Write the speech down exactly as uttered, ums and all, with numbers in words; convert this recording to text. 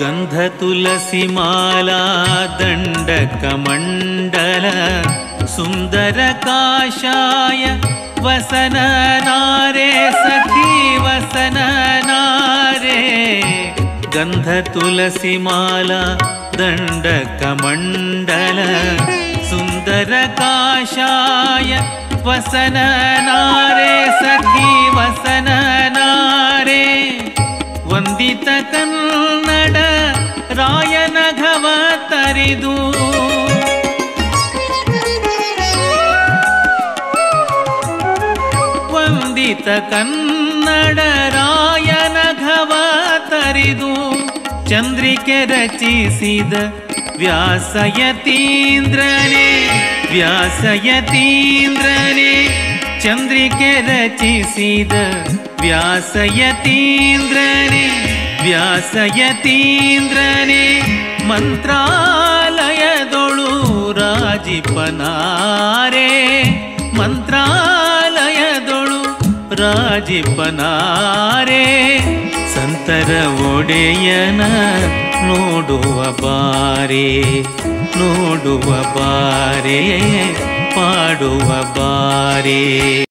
ಗಂಧ ತುಳಸಿ ಮಾಲಾ ದಂಡಕ ಮಂಡಲ ಸುಂದರ ಕಾಷಾಯ ವಸನ ನಾರೆ ಸಖಿ ವಸನ ನಾರೆ ಗಂಧ ತುಳಸಿ ಮಾಲಾ ದಂಡಕ ಮಂಡಲ ಸುಂದರ ಕಾಷಾಯ ವಸನ ನಾರೆ ಸಖಿ ವಸನ ನಾರೆ ವಂದಿತ ಕನ್ನಡ ರಾಯನಘವ ತರಿದು ವಂದಿತ ಕನ್ನಡ ರಾಯನಘವ ತರಿದು ಚಂದ್ರಿಕೆ ರಚಿಸಿದ ವ್ಯಾಸಯತೀಂದ್ರನೇ ವ್ಯಾಸಯತೀಂದ್ರನೇ ಚಂದ್ರಿಕೆ ರಚಿಸಿದ ವ್ಯಾಸಯತೀಂದ್ರನೇ ವ್ಯಾಸಯತೀಂದ್ರನೇ ಮಂತ್ರಾಲಯದೊಳು ರಾಜಿಪನಾರೆ ಮಂತ್ರಾಲಯದೊಳು ರಾಜಿಪನಾರೆ ಸಂತರ ಒಡೆಯನ ನೋಡುವ ಬಾರೆ ನೋಡುವ ಬಾರೆ ಪಾಡುವ ಬಾರೆ.